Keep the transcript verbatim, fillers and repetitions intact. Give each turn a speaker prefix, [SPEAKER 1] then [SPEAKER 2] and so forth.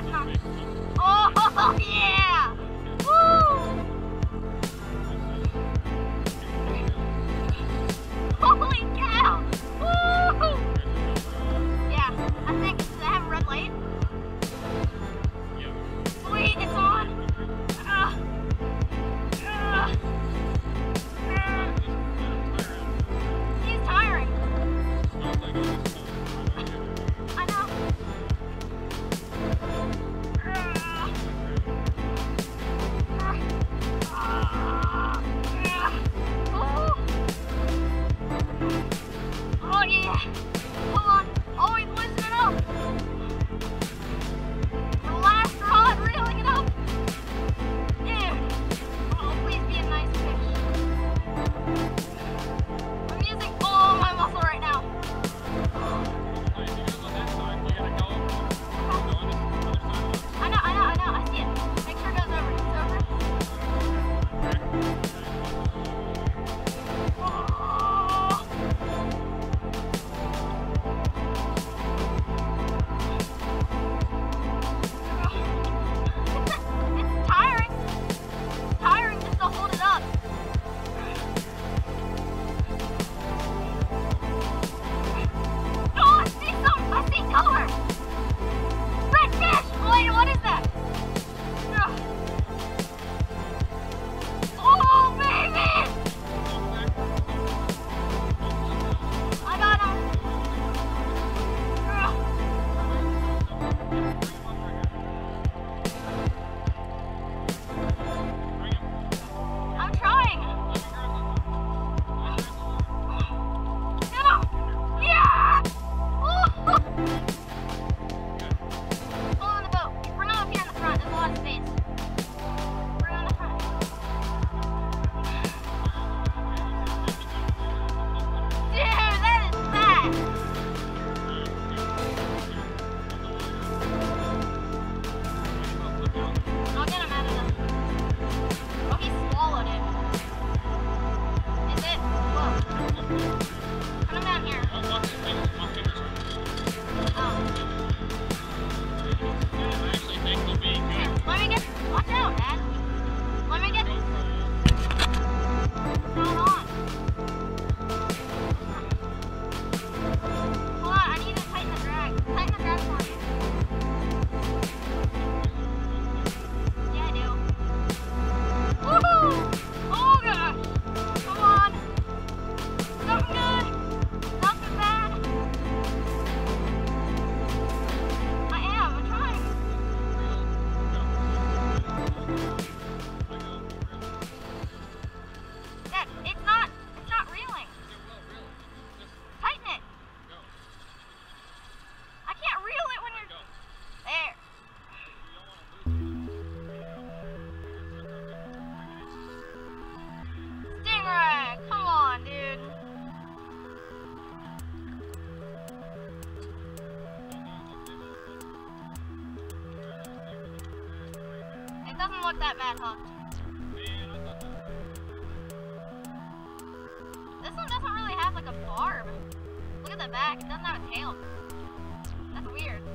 [SPEAKER 1] Oh, yeah! Woo! Holy cow! Woo! Yeah, I think, does it have a red light? Sweet, it's on! Uh, uh, uh. He's tiring. I know. Oh yeah! Hold on! Oh, he's loosening it up! The last rod, reeling it up! Dude! Oh, please be a nice fish. I'm using all my muscle right now. I know, I know, I know, I see it. Make sure it goes over. It's over. Oh. It's tiring. It's tiring just to hold it up. Oh, I see some. I see color. Redfish. Wait, what is that? Oh, baby! I got him. I'm trying. Get him! Yeah! Ooh. Pull on the boat. Bring him up here in the front. There's a lot of space. Bring him in the front. Dude, that is fat. I'll get him out of them. Oh, he swallowed it. Is it? Whoa. Put him down here. Oh. Let me get, watch out, Dad. Let me get, what's going on? Hold on, I need to tighten the drag. Tighten the drag for me. Yeah, I do. Woohoo! Oh gosh! Come on! Something good! Something bad! I am, I'm trying. Dad, it's not, it's not reeling. Tighten it. I can't reel it when you're, there. Stingray, come on, dude. It doesn't look that bad, huh? This one doesn't really have like a barb. Look at the back, it doesn't have a tail. That's weird.